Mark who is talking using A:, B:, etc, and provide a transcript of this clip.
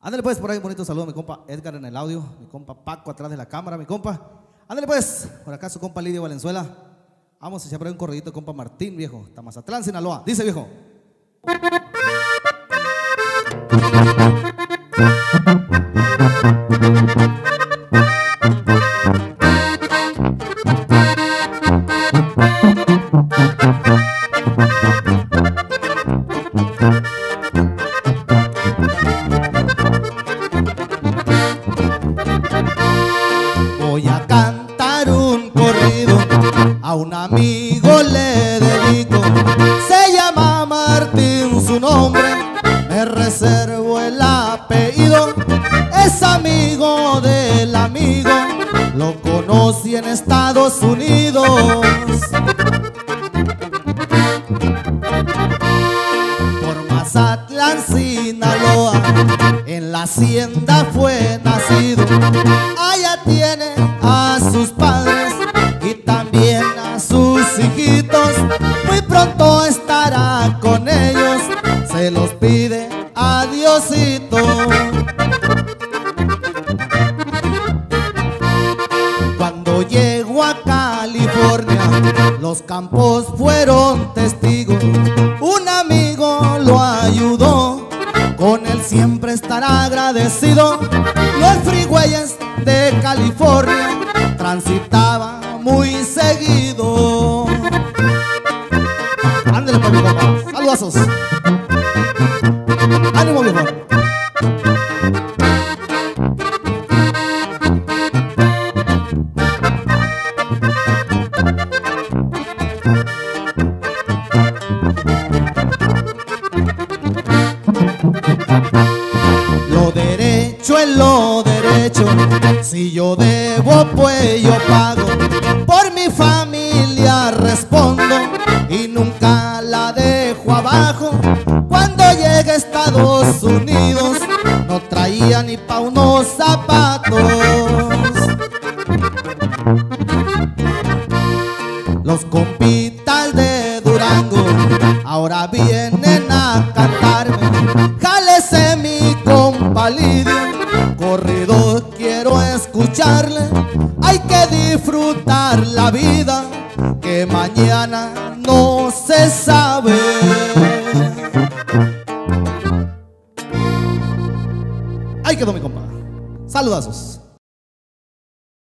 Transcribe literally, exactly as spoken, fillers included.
A: Ándale pues, por ahí un bonito saludo a mi compa Edgar en el audio, mi compa Paco atrás de la cámara, mi compa. Ándale pues, por acá su compa Lidio Valenzuela. Vamos a echar por ahí un corridito, compa Martín, viejo, Tamazatlán, Sinaloa. Dice, viejo. Voy a cantar un corrido, a un amigo le dedico. Se llama Martín su nombre, me reservo el apellido. Es amigo del amigo, lo conocí en Estados Unidos. Por Mazatlán, Sinaloa, en la hacienda fue nacido. Allá tiene a sus padres y también a sus hijitos. Muy pronto estará con ellos, se los pide a Diosito. Cuando llegó a California, los campos fueron testigos. Un amigo lo ayudó, con él siempre estará agradecido. Los freeways de California transitaba muy seguido. Ándale pues, mi compa, saludazos. Ánimo, viejo. Lo derecho es lo derecho, si yo debo pues yo pago. Por mi familia respondo y nunca la dejo abajo. Cuando llegué a Estados Unidos no traía ni pa' unos zapatos. Los compitas de Durango ahora vienen a cantarme. Jálese mi compa Lidio, corrido quiero escucharle. Hay que disfrutar la vida, que mañana no se sabe. Ahí quedó mi compa. Saludazos.